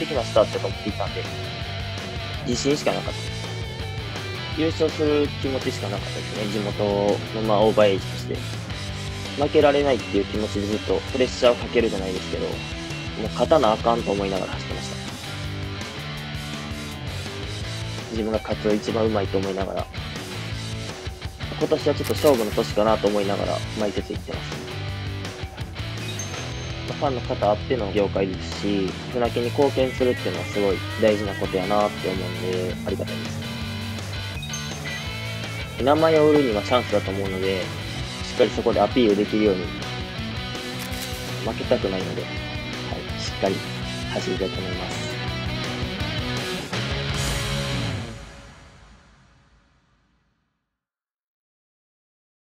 的なスタートだと思っていたんで、自信しかなかったです。優勝する気持ちしかなかったですね。地元のオーバーエイジとして。負けられないっていう気持ちでずっとプレッシャーをかけるじゃないですけど、もう勝たなあかんと思いながら走ってました。自分が勝つ一番うまいと思いながら、今年はちょっと勝負の年かなと思いながら毎節行ってます。ファンの方あっての業界ですし、船木に貢献するっていうのはすごい大事なことやなって思うんで、ありがたいです。名前を売るにはチャンスだと思うので、しっかりそこでアピールできるように、負けたくないので、はい、しっかり走りたいと思います。